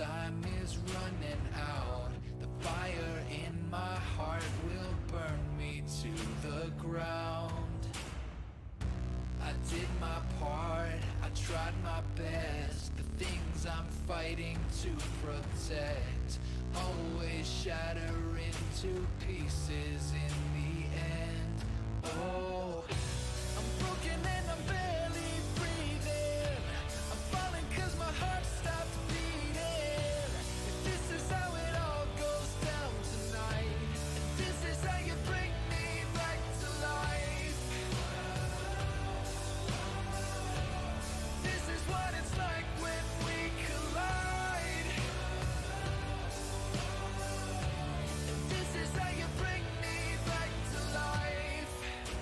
time is running out. The fire in my heart will burn me to the ground. I did my part, I tried my best. The things I'm fighting to protect always shatter into pieces in the end. Oh, I'm broken and I'm barely breathing. I'm falling 'cause my heart stopped beating. If this is how it all goes down tonight, and this is how you bring me back to life, this is what it's like when we collide, and this is how you bring me back to life.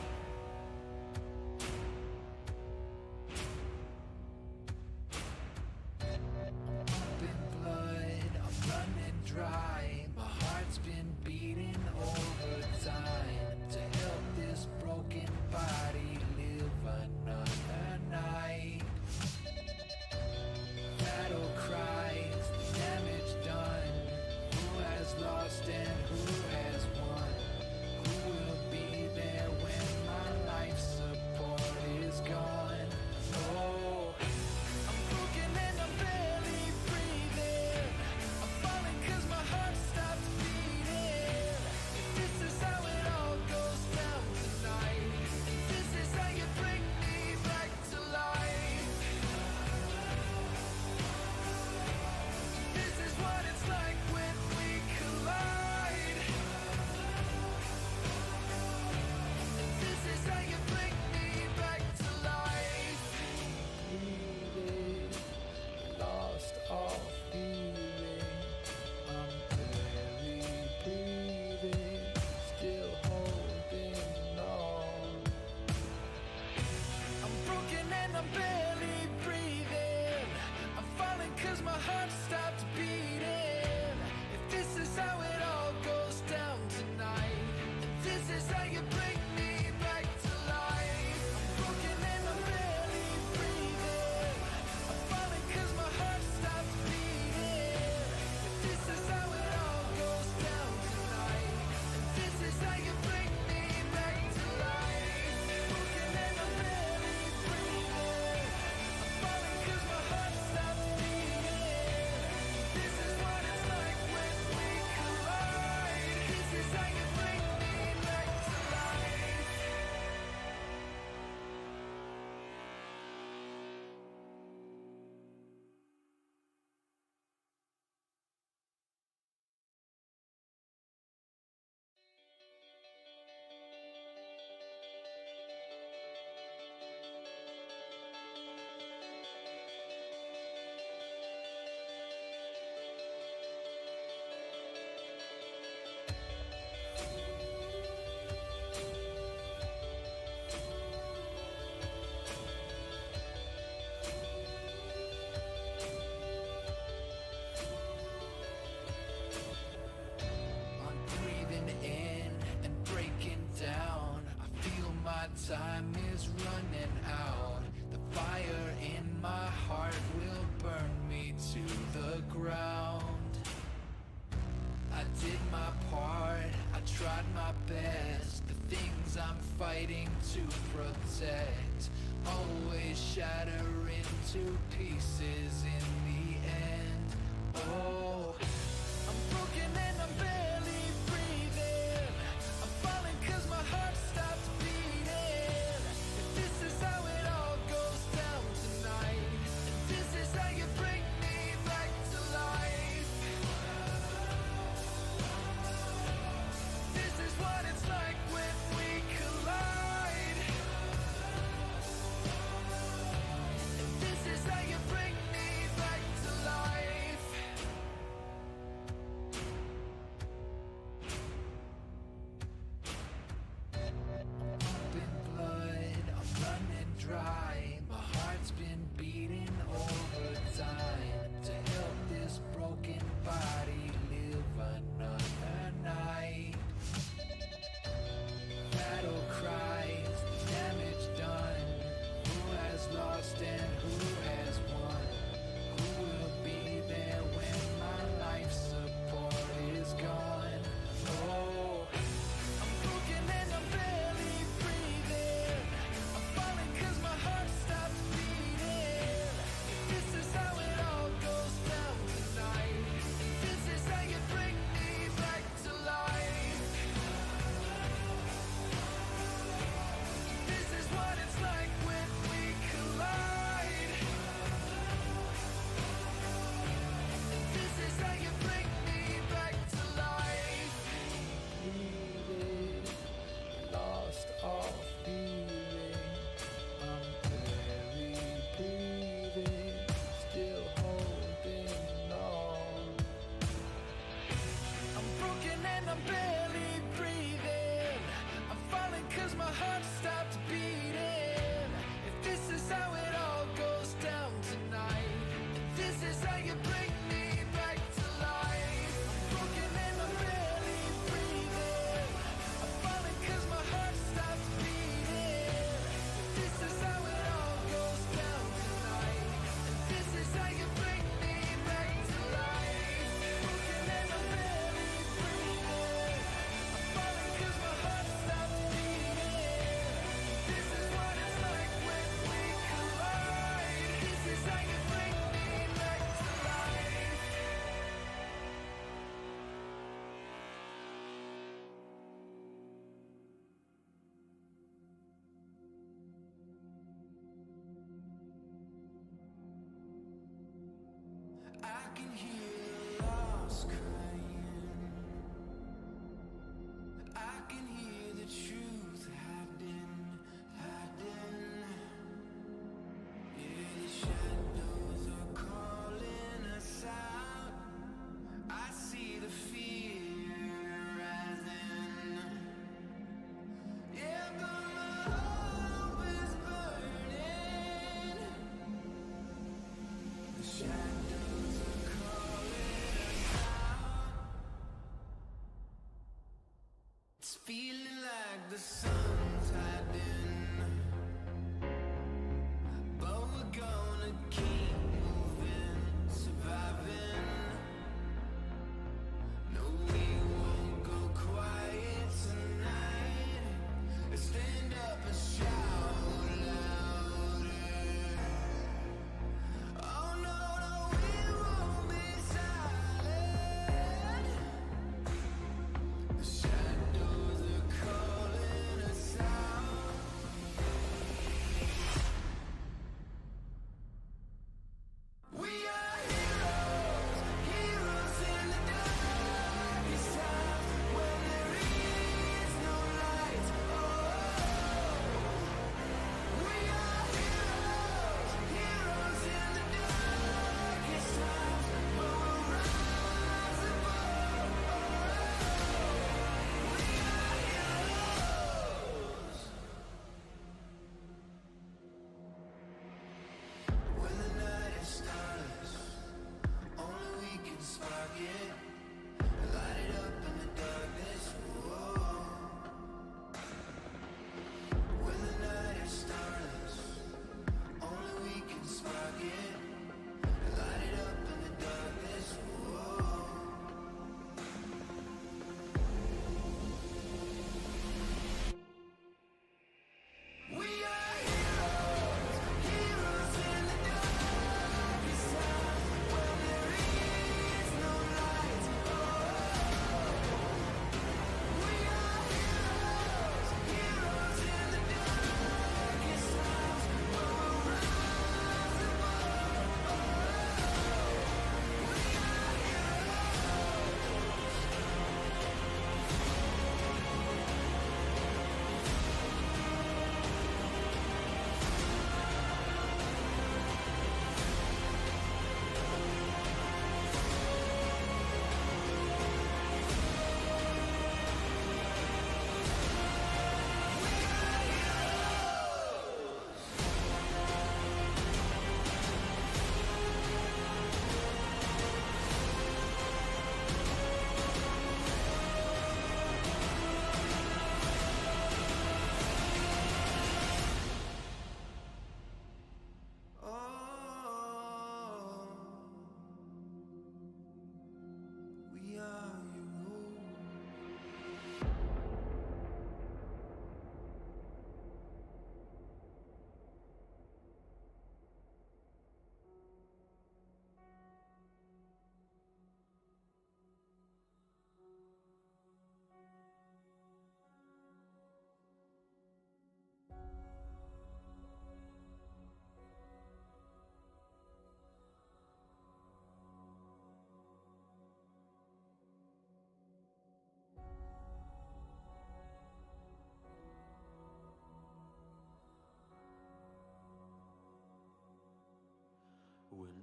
Pumping blood, I'm running dry. My heart's been beating overtime to help this broken body live another night. Battle cries, the damage done. Who has lost and who has won? Who will be there when my life support is gone? Oh, I'm broken and I'm barely breathing. I'm falling 'cause my heart stopped beating. If this is how it all goes down tonight, and this is how you bring me back to life, this is what it's like when we collide, and this is how you bring me back to life. Breathing, lost all feeling. I'm barely breathing, still holding on. I'm broken and I'm barely breathing. I'm falling 'cause my heart stopped beating. If this is how it all goes down tonight, and this is how you bring me back to life. I'm broken and I'm barely breathing. I'm falling 'cause my heart stopped beating. If this is how it all goes down tonight, and this is how you bring me back to life. Broken and I'm barely breathing. I'm falling 'cause my heart stopped beating. This is what it's like when we collide. This is how you bring me back to life. I'm breathing in and breaking down. I feel my time is running out. The fire in my heart will burn me to the ground. I did my part, I tried my best. The things I'm fighting to protect always shatter into pieces in the end. Oh, I'm broken and I'm barely breathing. I'm falling 'cause my heart stopped beating. If this is how it all goes down tonight, and this is how you bring me back to life, this is what it's like when we collide, and this is how you bring me back to life.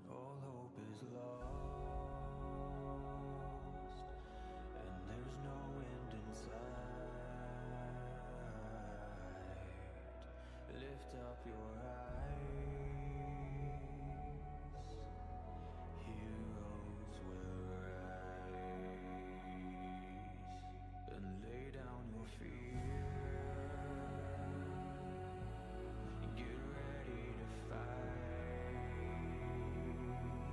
all hope is lost, and there's no end in sight. Lift up your eyes, heroes will rise, and lay down your fear. Get ready to fight.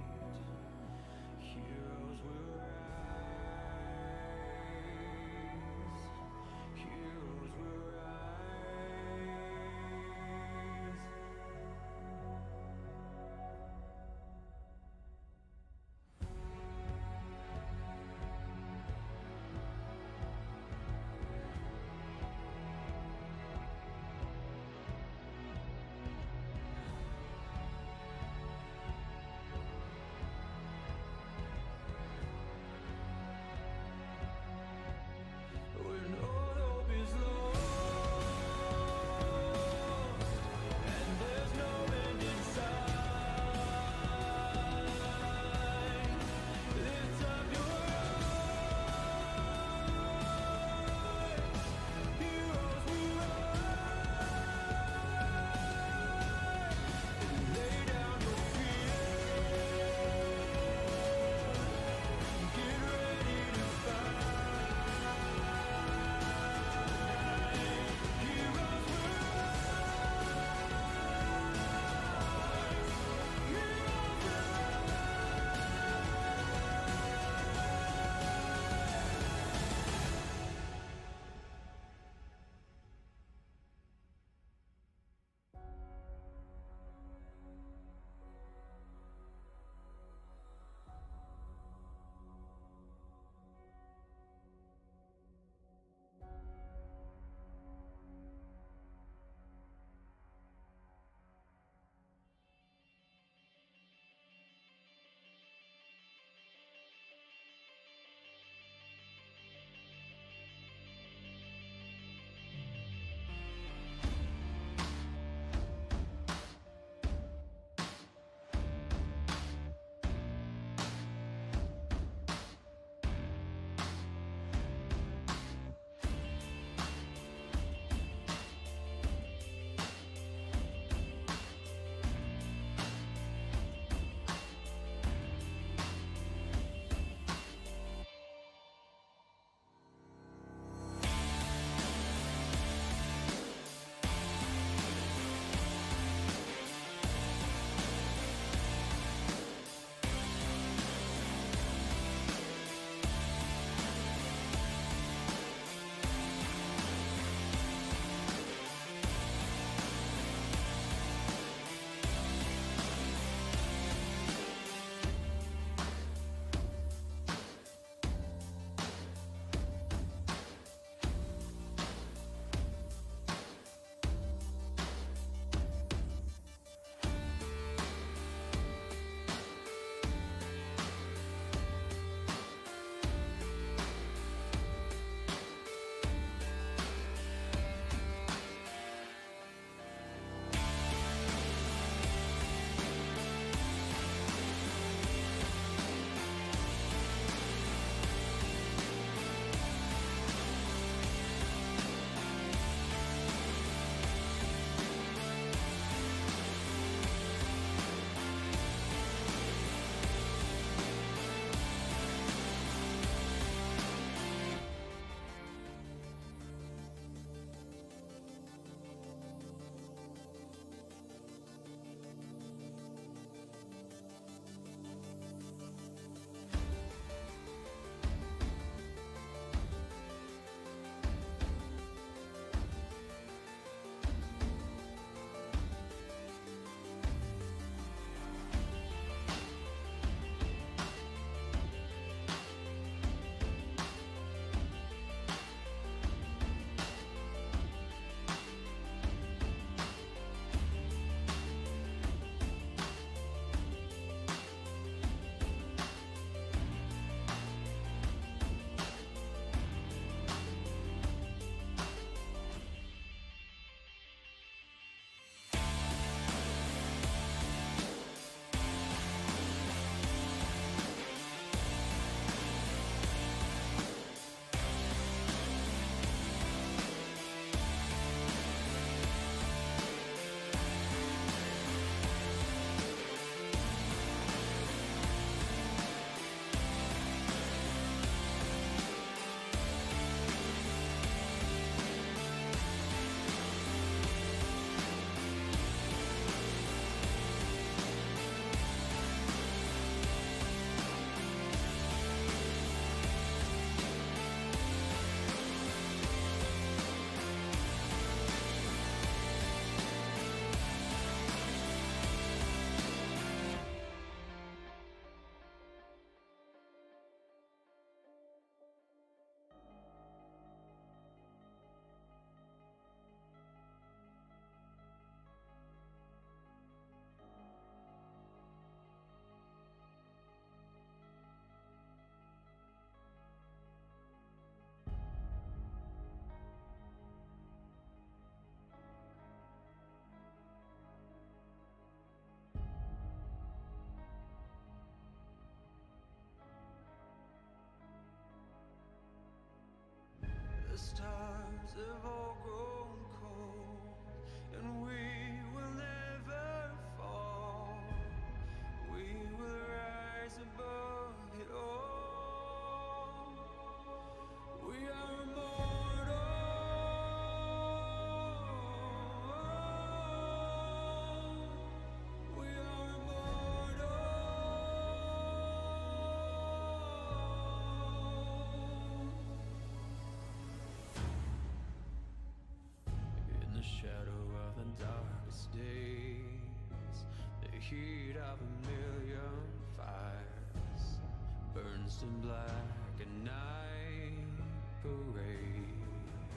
burns to black, a night parade.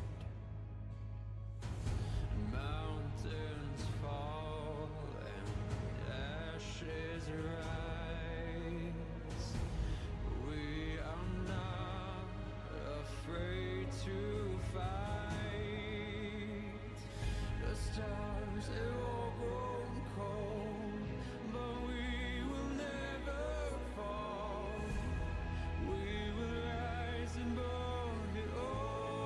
Mountains fall and ashes rise. We are not afraid to fight. The stars have all grown cold, but we will never fall. We will rise above it all.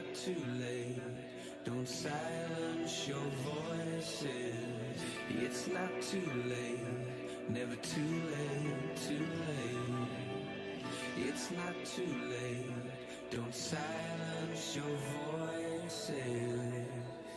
not too late. Don't silence your voices. It's not too late. Never too late, too late. It's not too late. Don't silence your voices.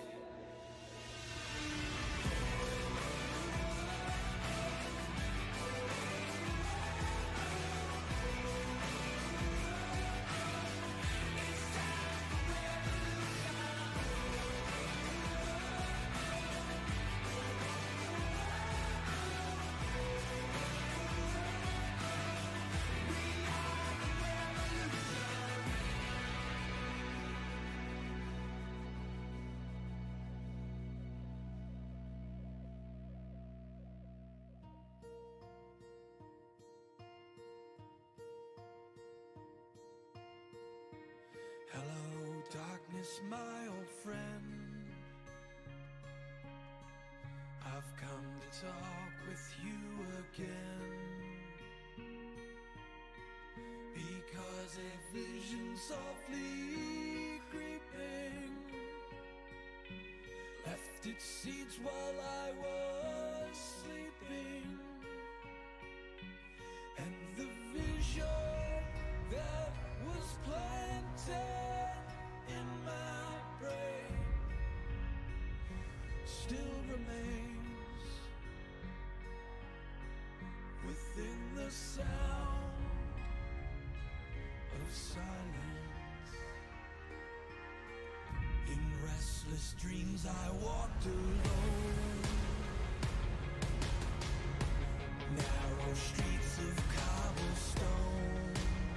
Hello, darkness, my old friend. I've come to talk with you again, because a vision softly creeping left its seeds while I was sleeping. And the vision that was planted in my brain still remains within the sound of silence. In restless dreams I walked alone, narrow streets of cobblestone,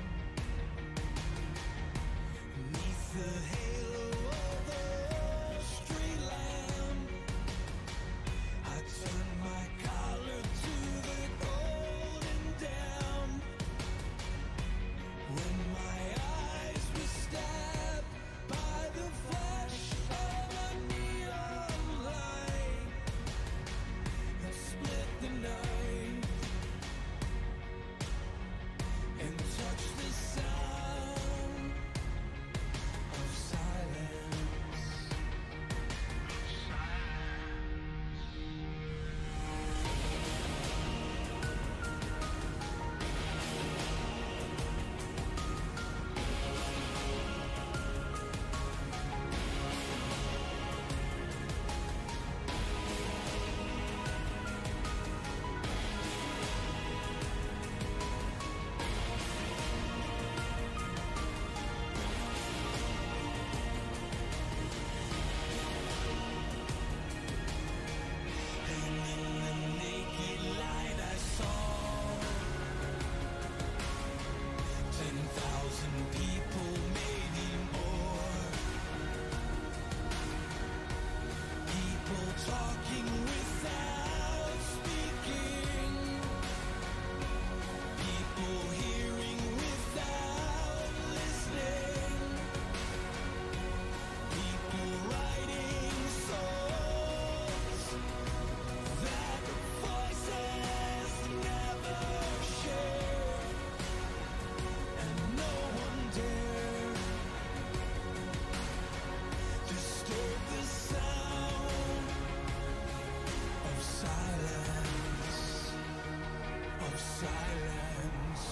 beneath the halo of a street lamp. I turned my collar to the golden damp. When my eyes were stabbed by the flash of a neon light that split the night and touched the sound of silence. And in the naked light I saw 10,000 people, maybe more. People talking without speaking. People hearing without listening. People writing songs that voices never share, and no one dare disturb the sound of silence, of silence.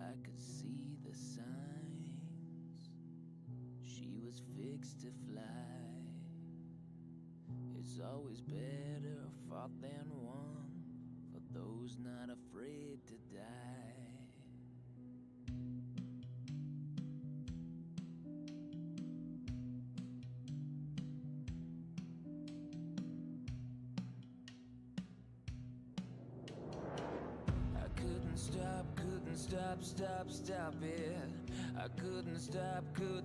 I could see the signs. She was fixed to fly. It's always better fought than won for those not afraid to die. Stop it. I couldn't stop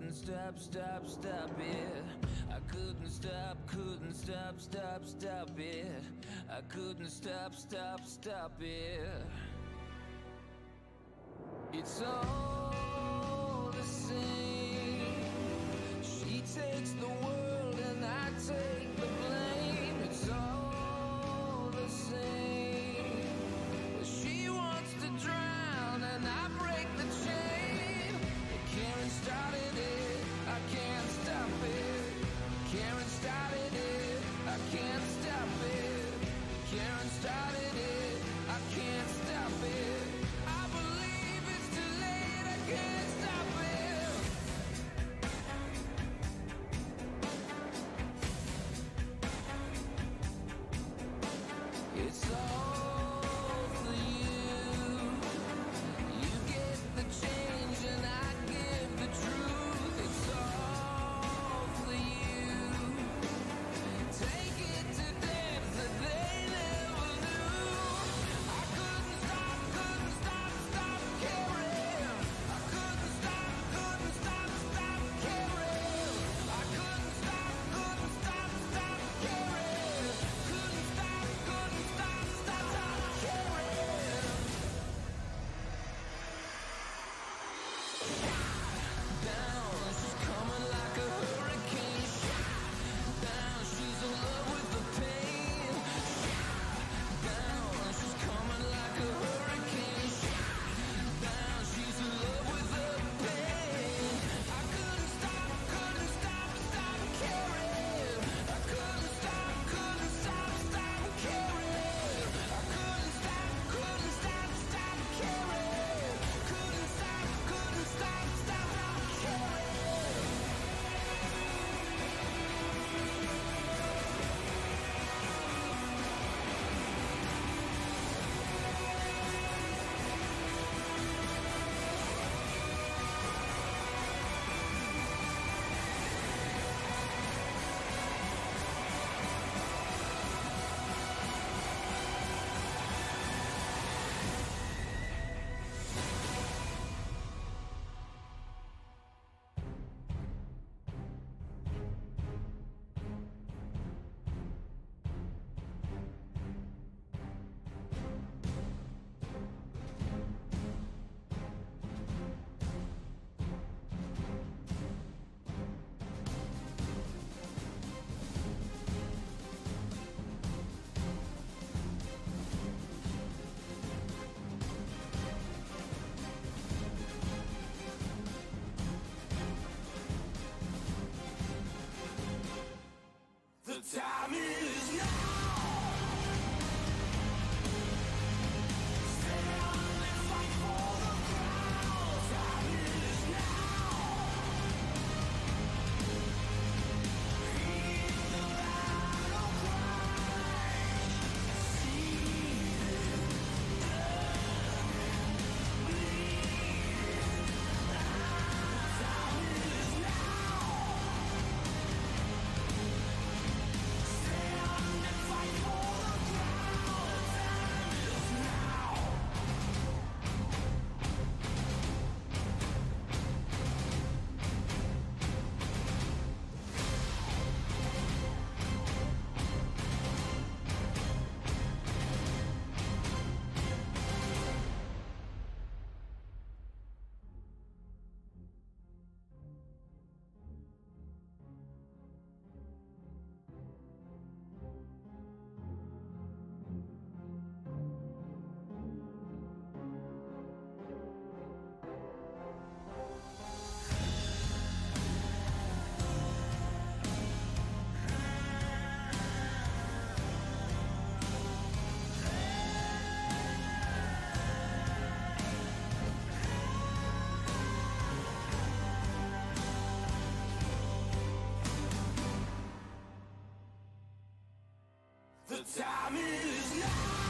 it. I couldn't stop it. I couldn't stop it. It's all the same. She takes the world and I take the blame. It's all the same. Well, she wants to drown and I break the chain. Karen started it, I can't stop it. Karen started it, I can't stop it. Karen started it, I can't stop it. I believe it's too late, I can't stop it. It's all for you. You get the change and I give the truth. It's all for you. Take it to depths that they never knew. I couldn't stop caring. I couldn't stop caring. I couldn't stop caring. Couldn't stop caring. Down, she's coming like a hurricane. Down, she's in love with the pain. Down, she's coming like a hurricane. Down, she's in love with the pain. I couldn't stop caring. I couldn't stop caring. I couldn't stop caring. Couldn't stop caring. The time is now. Stand and fight for the crown. Time is now. Hear the battle cry. Seething, burning, bleeding. Time is now. Stand time is now.